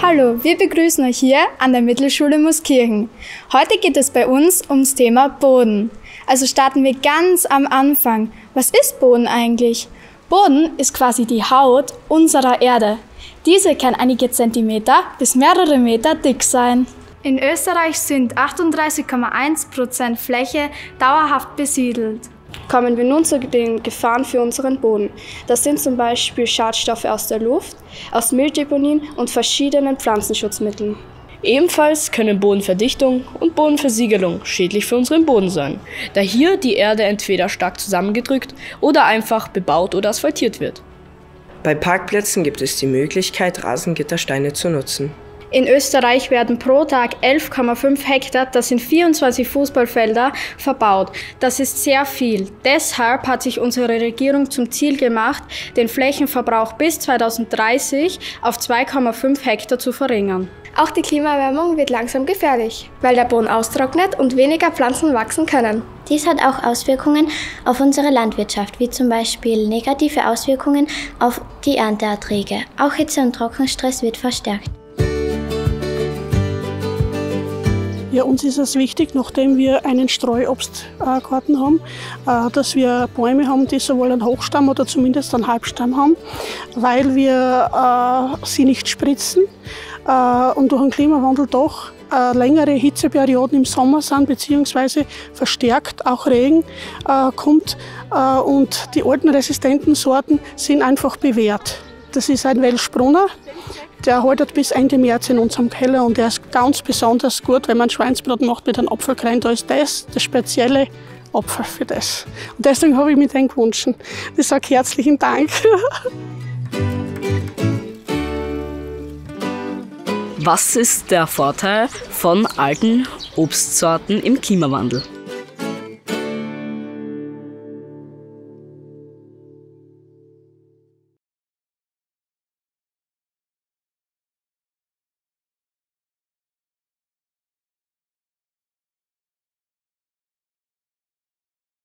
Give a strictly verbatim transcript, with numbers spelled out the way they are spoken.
Hallo, wir begrüßen euch hier an der Mittelschule Mooskirchen. Heute geht es bei uns ums Thema Boden. Also starten wir ganz am Anfang. Was ist Boden eigentlich? Boden ist quasi die Haut unserer Erde. Diese kann einige Zentimeter bis mehrere Meter dick sein. In Österreich sind achtunddreißig Komma eins Prozent Fläche dauerhaft besiedelt. Kommen wir nun zu den Gefahren für unseren Boden. Das sind zum Beispiel Schadstoffe aus der Luft, aus Mülldeponien und verschiedenen Pflanzenschutzmitteln. Ebenfalls können Bodenverdichtung und Bodenversiegelung schädlich für unseren Boden sein, da hier die Erde entweder stark zusammengedrückt oder einfach bebaut oder asphaltiert wird. Bei Parkplätzen gibt es die Möglichkeit, Rasengittersteine zu nutzen. In Österreich werden pro Tag elf Komma fünf Hektar, das sind vierundzwanzig Fußballfelder, verbaut. Das ist sehr viel. Deshalb hat sich unsere Regierung zum Ziel gemacht, den Flächenverbrauch bis zweitausenddreißig auf zwei Komma fünf Hektar zu verringern. Auch die Klimaerwärmung wird langsam gefährlich, weil der Boden austrocknet und weniger Pflanzen wachsen können. Dies hat auch Auswirkungen auf unsere Landwirtschaft, wie zum Beispiel negative Auswirkungen auf die Ernteerträge. Auch Hitze- und Trockenstress wird verstärkt. Ja, uns ist es wichtig, nachdem wir einen Streuobstgarten haben, dass wir Bäume haben, die sowohl einen Hochstamm oder zumindest einen Halbstamm haben, weil wir sie nicht spritzen und durch den Klimawandel doch längere Hitzeperioden im Sommer sind, beziehungsweise verstärkt auch Regen kommt und die alten resistenten Sorten sind einfach bewährt. Das ist ein Welschbrunner. Der haltet bis Ende März in unserem Keller und der ist ganz besonders gut, wenn man Schweinsbrot macht mit einem Apfelklein. Da ist das der spezielle Apfel für das. Und deswegen habe ich mir den gewünscht. Ich sage herzlichen Dank. Was ist der Vorteil von alten Obstsorten im Klimawandel?